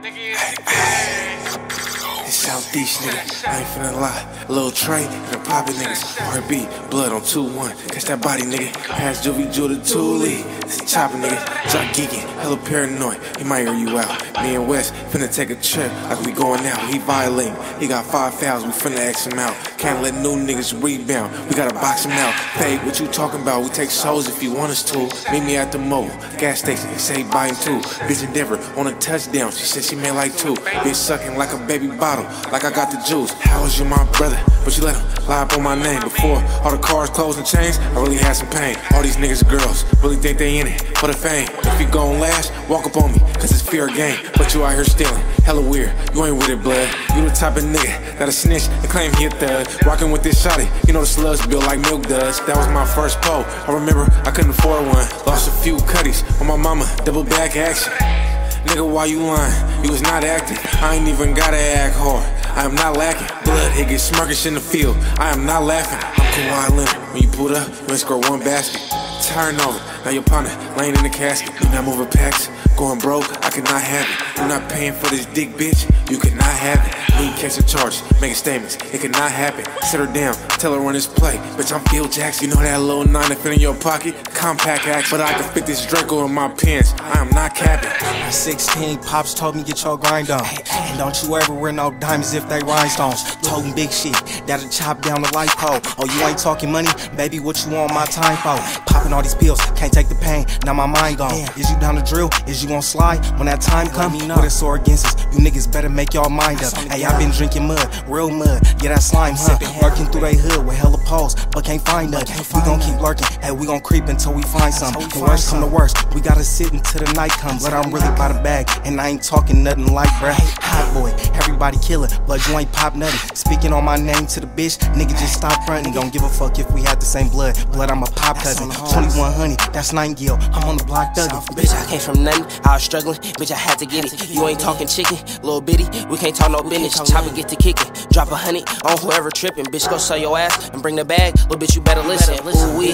It's Southeast nigga, I ain't finna lie. Lil Trey and the poppin' niggas. R&B, blood on 2-1. Catch that body nigga. Pass Juvie Jewel to Thule. It's a choppin' nigga. Drop geeking, hella paranoid. He might hear you out. Me and West finna take a trip like we going out. He violating. He got 5 fouls, we finna X him out. Can't let new niggas rebound. We gotta box him out. Hey, what you talking about? We take shows if you want us to. Meet me at the mall, gas station. He say he buying 2. Bitch Endeavor on a touchdown. She said she made like 2. Bitch sucking like a baby bottle, like I got the juice. How is you my brother? But you let him lie up on my name. Before all the cars, clothes, and chains, I really had some pain. All these niggas and girls really think they in it for the fame. If you gon' last, walk up on me, cause it's fair game. But you out here stealing, hella weird. You ain't with it, blood. You the type of nigga that'll snitch and claim he a thug. Walking with this shotty, you know the slugs built like milk does. That was my first pole. I remember I couldn't afford one. Lost a few cutties on my mama, double back action. Nigga, why you lying? You was not acting. I ain't even gotta act hard. I am not lacking. Blood, it gets smirkish in the field. I am not laughing. I'm Kawhi Leonard. When you pulled up, you ain't score 1 basket. Turn over. Now your partner laying in the casket. You not moving packs. Going broke, I cannot have it. You not paying for this dick, bitch. You cannot have it. When you catch a charge, making statements, it cannot happen. Sit her down, tell her run this play. Bitch, I'm Phil Jackson. You know that little 9 that fit in your pocket? Compact act, but I can fit this Draco in my pants. I am not capping. At 16, Pops told me get your grind on. And don't you ever wear no diamonds if they rhinestones. Toting big shit, that'll chop down the light pole. Oh, you ain't talking money? Baby, what you want my time for? Popping all these pills, can't take the pain, now my mind gone. Is you down the drill? Is you gon' slide when that time come? With a sore against us, you niggas better make y'all mind up. Hey, I been drinking mud, real mud, yeah, that slime, huh? Lurking through they hood with hella poles, but can't find us. We gon' keep lurking, hey, we gon' creep until we find something. The worst come to worst, we gotta sit until the night comes. But I'm really by the bag, and I ain't talking nothing like bruh. Hot boy, everybody killer, but you ain't pop nothing. Speaking on my name to the bitch, nigga just stop frontin'. Don't give a fuck if we had the same blood. Blood, I'm a pop cousin. 2100, that's Nightingale. I'm on the block thuggin'. Bitch, I came from nothing, I was struggling. Bitch, I had to get it. You ain't talking chicken, little bitty. We can't talk no business. Chopper get to kicking. Drop 100 on whoever tripping. Bitch, go sell your ass and bring the bag. Little bitch, you better listen. Ooh wee.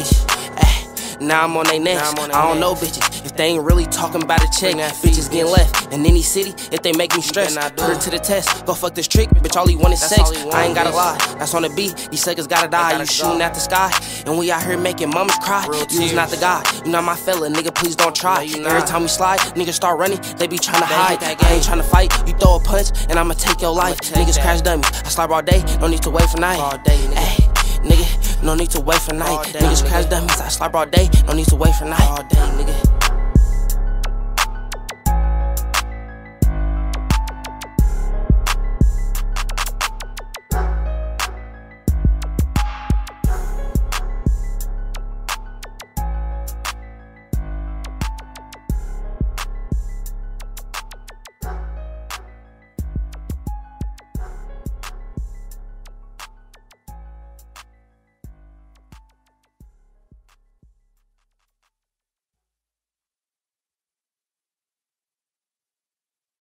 Now I'm on they necks. I don't know bitches if they ain't really talking about a check. Bitches getting left in any city if they make me stress. Put her to the test. Go fuck this trick. Bitch, all he want is sex. I ain't gotta lie. That's on the beat. These suckers gotta die. You shooting at the sky, and we out here making mamas cry. You was not the guy. You not my fella. Nigga, please don't try. Every time we slide, niggas start running. They be trying to hide. I ain't trying to fight. You throw a punch, and I'ma take your life. Niggas crash dummies. I slide all day. No need to wait for night. Ay, nigga, no need to wait for night. Niggas crash dummies. I slide all day. No need to wait for night. All day, nigga.